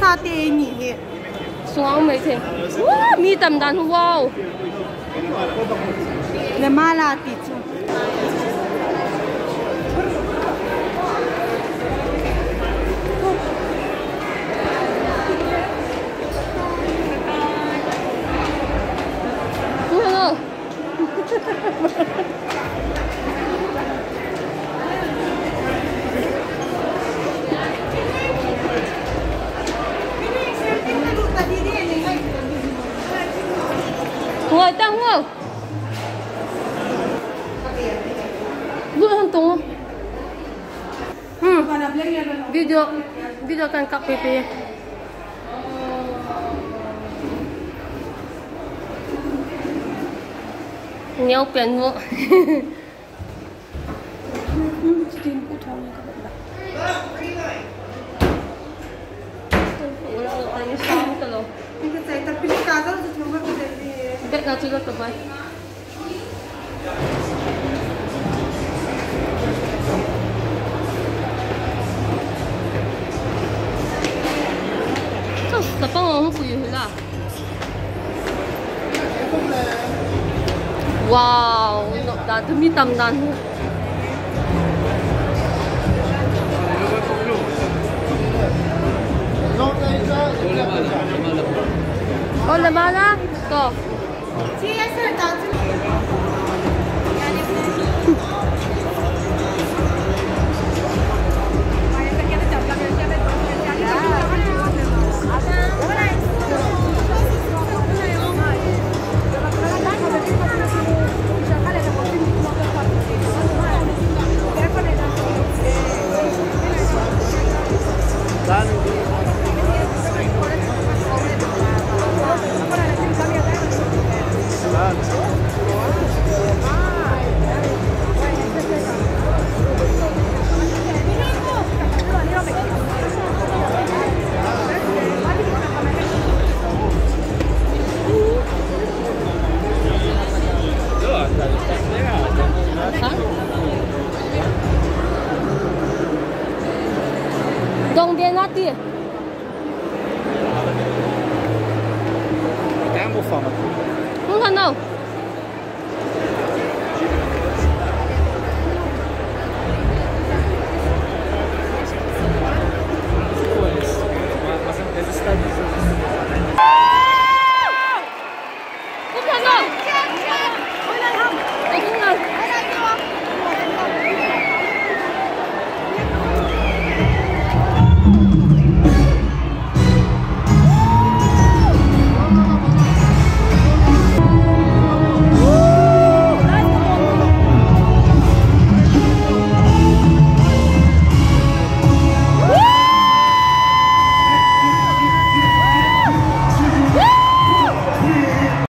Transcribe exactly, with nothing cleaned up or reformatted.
沙爹米， 爽没听？哇，米淡淡哇！ 那麻辣地猪。 不看到。Ngồi tăng không? Duduk hantung. Hmm. Video video kan Kak Pepe. Nhéo biển vô. Bek na juga tebal. Tuh, tapi orang puyuh lah. Wow, nak dah tu mi tam dan. Oh, lemah lah. Tuh. Chị em sẽ tạo cho chị. Dong biar nanti. Jangan buat apa. Enggak tahu.